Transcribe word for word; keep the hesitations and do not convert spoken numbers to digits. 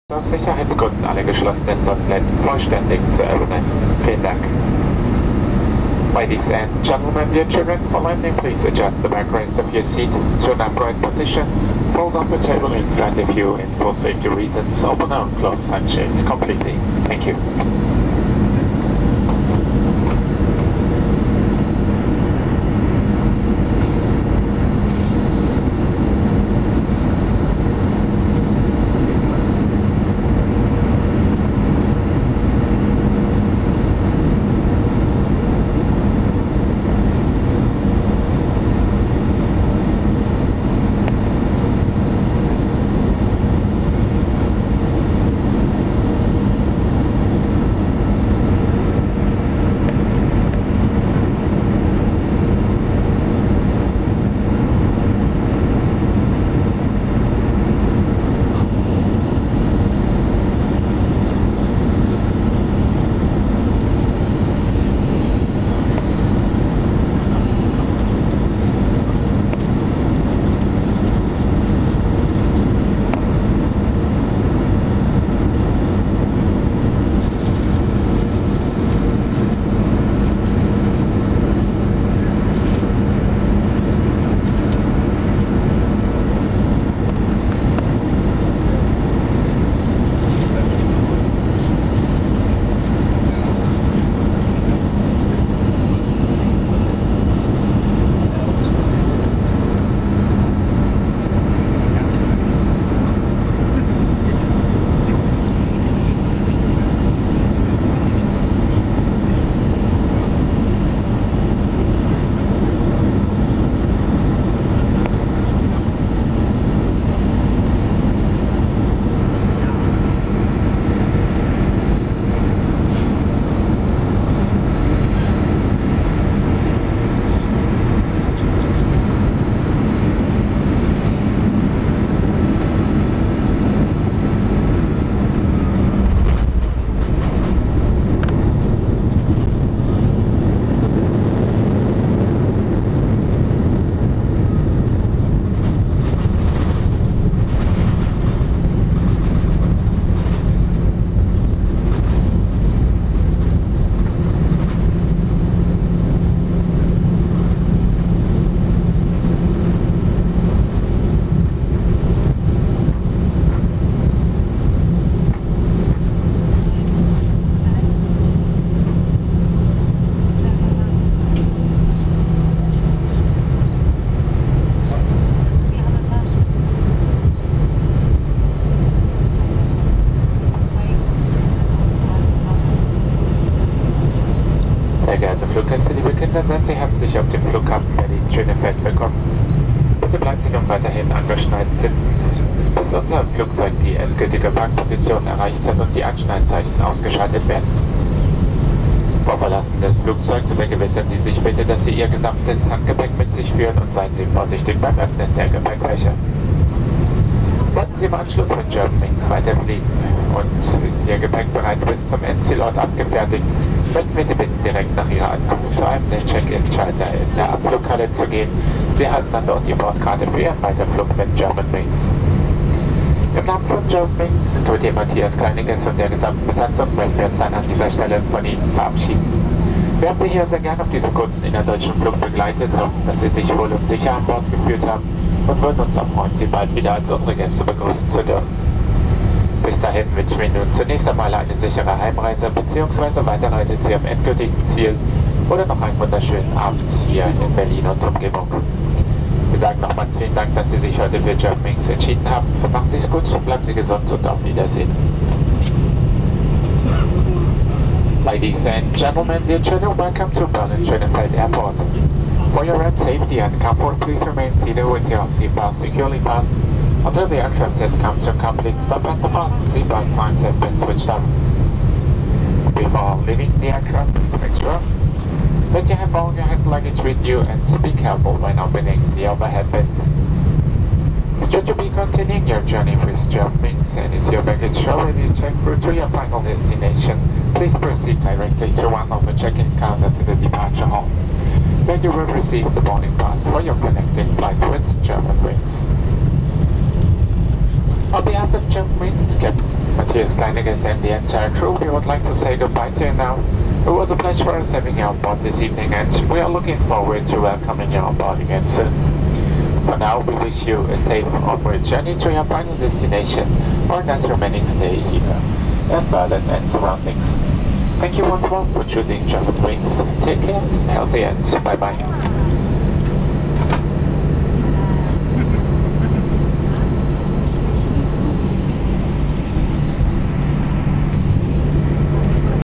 Aus Sicherheitsgründen alle geschlossenen Sonnenblenden vollständig zu öffnen. Vielen Dank. Ladies and gentlemen, dear children, for landing, please adjust the backrest of your seat to an upright position. Fold up the table in front of you, and for safety reasons, open and close sunshades completely. Thank you. Sehr geehrte Fluggäste, liebe Kinder, seien Sie herzlich auf dem Flughafen Berlin-Schönefeld willkommen. Bitte bleiben Sie nun weiterhin angeschnallt sitzen, bis unser Flugzeug die endgültige Parkposition erreicht hat und die Anschnallzeichen ausgeschaltet werden. Vor Verlassen des Flugzeugs vergewissern Sie sich bitte, dass Sie Ihr gesamtes Handgepäck mit sich führen und seien Sie vorsichtig beim Öffnen der Gepäckfächer. Sollten Sie im Anschluss mit Germanwings weiterfliegen und ist Ihr Gepäck bereits bis zum Endzielort abgefertigt, möchten wir Sie bitten, direkt nach Ihrer Ankunft zu einem der Check-in-Schalter in der Abflughalle zu gehen. Sie erhalten dann dort die Bordkarte für Ihren Weiterflug mit Germanwings. Im Namen von Germanwings, Kapitän Matthias Kleiniges und der gesamten Besatzung möchten wir uns dann an dieser Stelle von Ihnen verabschieden. Wir haben Sie hier sehr gern auf diesem kurzen innerdeutschen Flug begleitet, hoffen, dass Sie sich wohl und sicher an Bord gefühlt haben und würden uns auch freuen, Sie bald wieder als unsere Gäste begrüßen zu dürfen. Bis dahin wünschen wir nun zunächst einmal eine sichere Heimreise bzw. Weiterreise zu Ihrem endgültigen Ziel oder noch einen wunderschönen Abend hier in Berlin und Umgebung. Wir sagen nochmals vielen Dank, dass Sie sich heute für Germanwings entschieden haben. Machen Sie es gut, bleiben Sie gesund und auf Wiedersehen. Ladies and gentlemen, dear children, welcome to Berlin-Schönefeld Airport. For your own safety and comfort, please remain seated with your seatbelt securely fastened until the aircraft has come to a complete stop and the fasten seatbelt signs have been switched off. Before leaving the aircraft, make sure that you have all your hand luggage with you and be careful when opening the overhead bins. Should you be continuing your journey with Germanwings and is your baggage already checked through to your final destination, please proceed directly to one of the check-in counters in the departure hall. Then you will receive the boarding pass for your connecting flight with Germanwings. On behalf of Germanwings, Captain Dear Skynagas and the entire crew, we would like to say goodbye to you now. It was a pleasure for us having you on board this evening, and we are looking forward to welcoming you on board again soon. For now, we wish you a safe onward journey to your final destination, or a nice remaining stay here in Berlin and surroundings. Thank you once more for choosing Germanwings. Take care, stay healthy, and bye-bye.